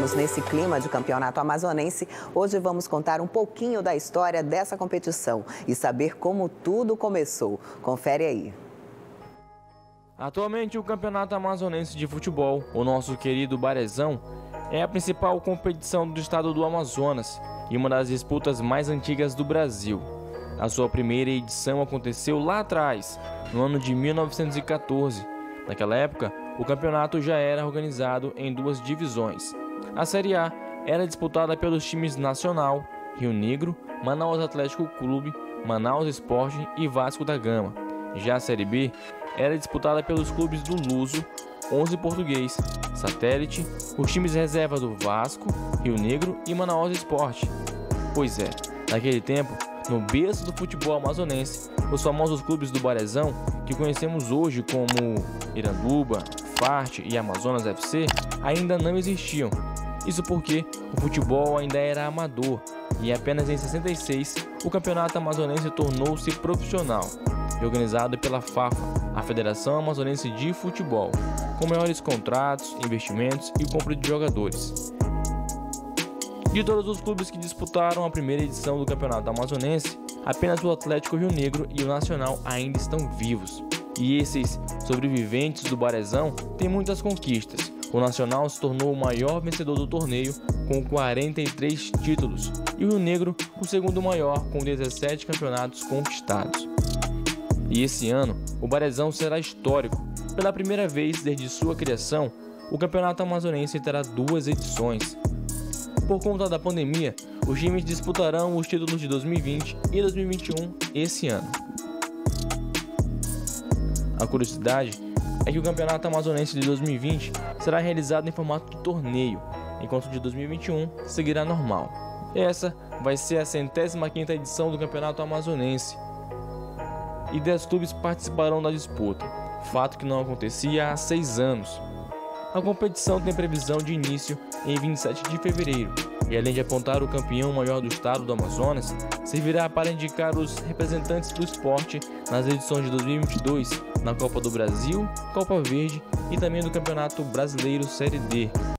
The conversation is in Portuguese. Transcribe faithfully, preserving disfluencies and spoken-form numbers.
estamos nesse clima de campeonato amazonense, hoje vamos contar um pouquinho da história dessa competição e saber como tudo começou. Confere aí. Atualmente, o Campeonato Amazonense de Futebol, o nosso querido Barezão, é a principal competição do estado do Amazonas e uma das disputas mais antigas do Brasil. A sua primeira edição aconteceu lá atrás, no ano de mil novecentos e quatorze. Naquela época, o campeonato já era organizado em duas divisões. A Série A era disputada pelos times Nacional, Rio Negro, Manaus Atlético Clube, Manaus Esporte e Vasco da Gama. Já a Série B era disputada pelos clubes do Luso, onze Português, Satélite, os times reserva do Vasco, Rio Negro e Manaus Esporte. Pois é, naquele tempo, no berço do futebol amazonense, os famosos clubes do Barezão, que conhecemos hoje como Iranduba, Farte e Amazonas F C, ainda não existiam. Isso porque o futebol ainda era amador e apenas em sessenta e seis o Campeonato Amazonense tornou-se profissional e organizado pela FAFA, a Federação Amazonense de Futebol, com maiores contratos, investimentos e compra de jogadores. De todos os clubes que disputaram a primeira edição do Campeonato Amazonense, apenas o Atlético Rio Negro e o Nacional ainda estão vivos. E esses sobreviventes do Barezão têm muitas conquistas. O Nacional se tornou o maior vencedor do torneio, com quarenta e três títulos, e o Rio Negro o segundo maior, com dezessete campeonatos conquistados. E esse ano, o Barezão será histórico. Pela primeira vez desde sua criação, o Campeonato Amazonense terá duas edições. Por conta da pandemia, os times disputarão os títulos de dois mil e vinte e dois mil e vinte e um esse ano. A curiosidade é que o Campeonato Amazonense de dois mil e vinte será realizado em formato de torneio, enquanto o de dois mil e vinte e um seguirá normal. Essa vai ser a centésima quinta edição do Campeonato Amazonense e dez clubes participarão da disputa, fato que não acontecia há seis anos. A competição tem previsão de início em vinte e sete de fevereiro e, além de apontar o campeão maior do estado do Amazonas, servirá para indicar os representantes do esporte nas edições de dois mil e vinte e dois, na Copa do Brasil, Copa Verde e também do Campeonato Brasileiro Série D.